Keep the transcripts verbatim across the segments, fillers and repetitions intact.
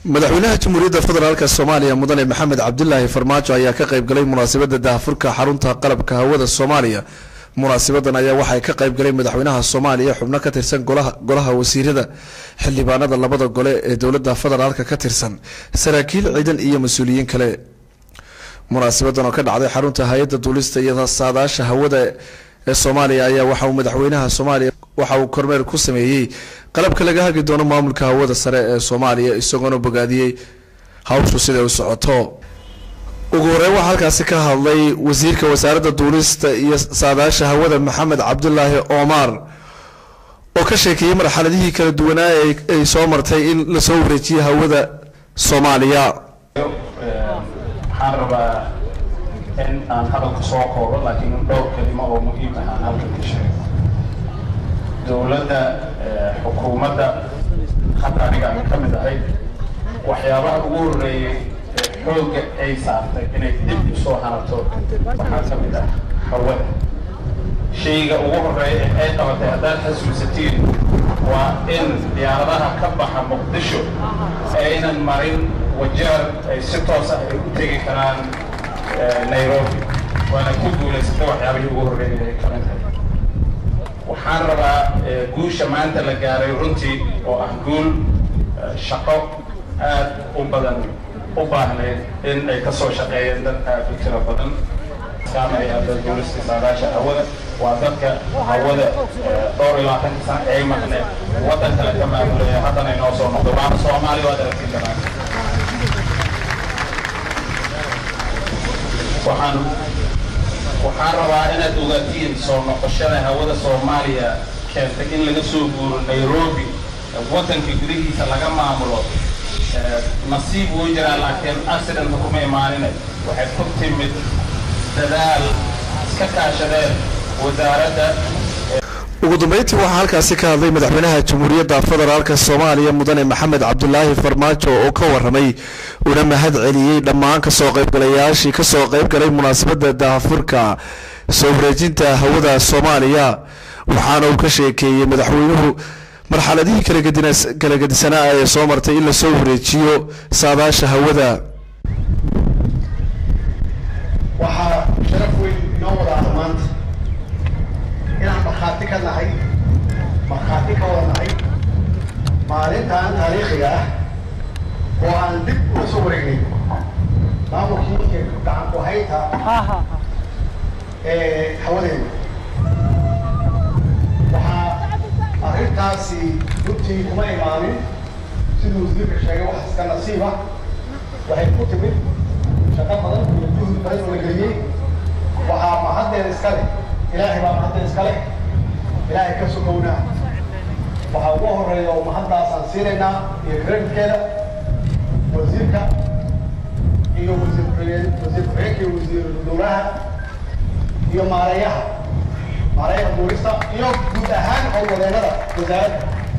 madaxweynaha jamhuuriyadda federaalka Soomaaliya mudane Maxamed Cabdullaahi Farmaajo ayaa ka qayb galay munaasabadda daahfurka xarunta qalabka hawada Soomaaliya. munaasabadan ayaa waxay ka qayb galay madaxweynaha Soomaaliya xubno ka tirsan golaha golaha wasiirada xildhibaanada labada gole ee dawladda federaalka ka tirsan saraakiil ciidan iyo mas'uuliyiin kale. munaasabadan oo ka dhacday xarunta hay'adda duulista iyo saadaasha hawada ee Soomaaliya ayaa waxa uu madaxweynaha Soomaaliya waxa uu kormeer ku sameeyay qalabka laga hagi doono maamulka hawada sare ee Soomaaliya isagoo bogaadiyay hawshu sida u socoto. ugu horeyn waxa halkaasi ka hadlay wasiirka wasaaradda duulista iyo saadaasha hawada Maxamed Cabdullaahi Omar oo ka sheekayay marxaladihii kala duwanaa ee ay soo martay in la soo wareejiyo hawada Soomaaliya. waxaan rabaa in aan hadalka soo koobo laakiin dhowr kelimo oo muhiim ah aan halkan ka sheego. dawladda xukuumadda hadda aniga aan ka mid ahay waxyaabaha ugu horeeyay xooga ay saartay inay dib u soo hanato waxaa ka mid ah hawada. shayga ugu horeeya ee ay qabatay haddaad xasuusatiin waa in diyaaradaha ka baxa muqdisho aynan marin wajaar ay si toos ah ay u tegi karaan Nairobi waana ku guulaysatay waxyaabihii ugu horeeyay ay ka mid tahay. waxaan rabaa guusha maanta la gaaray runtii oo ah guul shaqo aad u badan u baahneed in ay ka soo shaqeeyeen dad aad u tiro badan. saamayaada duulista saadaasha hawada waa dadka hawada dhowr iyo labaatan sano ay maqneed waddan kale ka maamulaya haddana inoo soo noqdo waana Soomaali waad aragti karaan. waxaan waxaan rabaa inaad ogaatiin soo noqoshada hawada Soomaaliya keentay in laga soo guuro Nairobi waddanka gudihiisa laga maamulo nasiib uu jiraa laakiin accident kuma imaanin waxay ku timid dadaal iska kaashadeen wasaaradda. ugu dambeyntii waxaa halkaasi ka hadlay madaxweynaha jamhuuriyadda federaalka Soomaaliya mudane Maxamed Cabdullaahi Farmaajo oo ka warramay una mahad celiyay dhammaan ka soo qaybgalayaashii ka soo qayb galay munaasabadda daahfurka soo wareejinta hawada Soomaaliya. waxaana uu ka sheekeeyay madaxweynuhu marxaladihii kala gedinas kala gedisanaa ee soo martay in la soo wareejiyo saadaasha hawada. waxaa sharaf weyn inoo wada maanta inaan markhaati ka nahay markhaati ka wada nahay maalintan taariikhiga ah oo aan dib uga soo wareegnay maamulkii gacan ku haynta ee hawadeena. waxaa arrintaasi runtii kuma imaanin siduu wasiirka sheegay wax iska nasiib ah waxay ku timid shaqo badan iyo juhdi badan oo la geliyey. waxaa mahaddeeda iska leh ilaahay baa mahaddeeda iska leh ilaahay ka sugownaa. waxaa ugu horeeya oo mahaddaasaan siinaynaa iyo creditkeeda wasiirka iyo wasiir wasiir ku-xigeenka iyo wasiir dowlaha iyo maareeyaha maareeyaha duulista iyo guud ahaan howlwadeennada wasaaradda.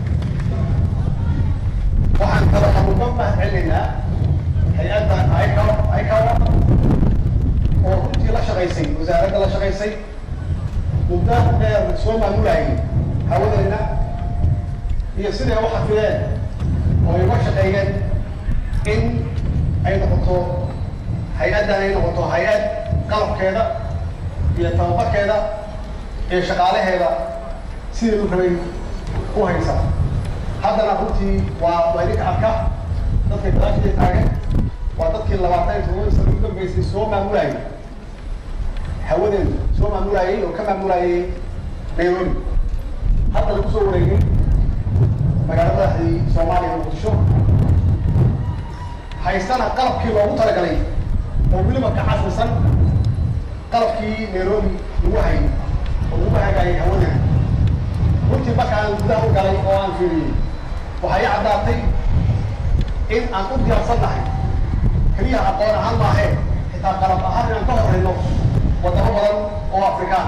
waxaan kale aan uga mahad celinaynaa hay-addan ICAO ICAO oo runtii la shaqaysay wasaaradda la shaqaysay muddo dheer soo maamulayay hawadeena iyo siday u xafideen oo ay uga shaqeeyeen in ay noqoto hay-addan ay noqoto hay-ad qalabkeeda iyo tababarkeeda iyo shaqaalaheeda sidii u rabay u haysa. haddana runtii waa waa idinka arka dadka gadaashii taagan waa dadkii labaatan iyo todoba sano ugu dambeysay soo maamulayay hawadeena soo maamulayay oo ka maamulayay Nairobi. hadda lagu soo wareegay magaalada madaxdii Soomaaliya Muqdisho haysana qalabkii loogu talagalay oo weliba ka casrisan qalabkii Nairobi lagu hayay oo lagu hagaayay hawadeena. runtii marka aan gudaha u galay oo aan fiiriyey waxay caddaatay in aan u diyaarsan nahay keliya aqoon ahaan maahe xitaa qalab ahaan inaan ka horeyno wadamo badan oo Afrikaan.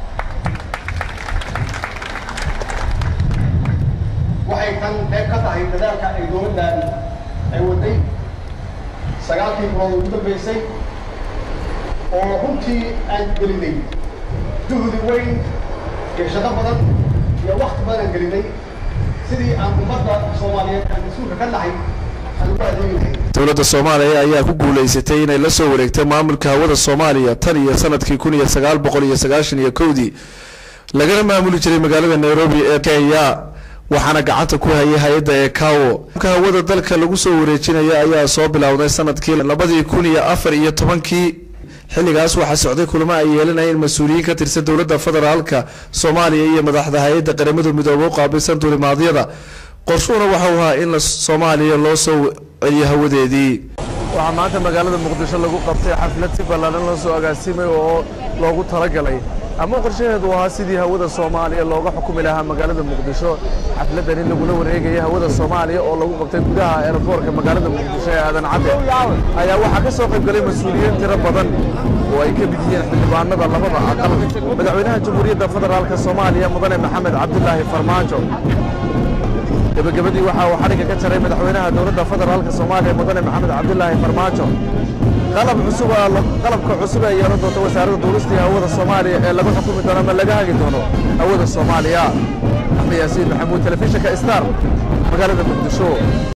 waxay tan qayb ka tahay dadaalka ay dowladdan ay waday sagaalkii bilood ugu dambeysay oo runtii aan gelinay juhdi weyn iyo shaqo badan iyo waqti badan aan gelinay sidii aan ummadda Soomaaliyeed aan mas-uulka ka nahay dowladda Soomaaliya ayaa ku guuleysatay inay la soo wareegtay maamulka hawada Soomaaliya tan iyo sanadkii kun iyo sagaal boqol iyo sagaashan iyo kowdii lagana maamuli jiray magaalada Nairobi ee Kenya waxaana gacanta ku hayay hay'adda E C A O hawada dalka lagu soo wareejinaya ayaa soo bilowday sanadkii labadii kun iyo afar iyo tobankii xilligaas waxa socday kulamo ay yeelanayeen mas'uuliyiin ka tirsan dowladda federaalka Soomaaliya iyo madaxda hay'adda qaramada midoobay oo qaabilsan duulimaadyada qorshuhuna waxa uu ahaa in Soomaaliya loo soo celiyo hawadeedii waxa maanta magaalada Muqdisho lagu qabtay xaflad si ballaaran loo soo agaasimay oo loogu talagalay ama qorshaheedu waa sidii hawada Soomaaliya looga xukumi lahaa magaalada Muqdisho xafladan in lagu wareegay hawada Soomaaliya oo lagu qabtay gudaha airportka magaalada Muqdisho ee aadan cadde ayaa waxa ka soo qayb galay mas'uuliyiin tiro badan oo ay ka mid yihiin xildhibaanada labada aqal madaxweynaha Jamhuuriyadda Federaalka Soomaaliya mudane Maxamed Cabdullaahi Farmaajo gabagabadii waxa uu xariga ka jaray madaxweynaha dowladda federaalka Soomaaliya mudane Maxamed Cabdullaahi Farmaajo qalab cusub qalabka cusub ee yeelan doonta wasaaradda duulista hawada Soomaaliya ee lagu xukumi doono ama laga hagi doono hawada Soomaaliya Axmed Yaasiin Maxamuud telefishinka Star magaalada Muqdisho.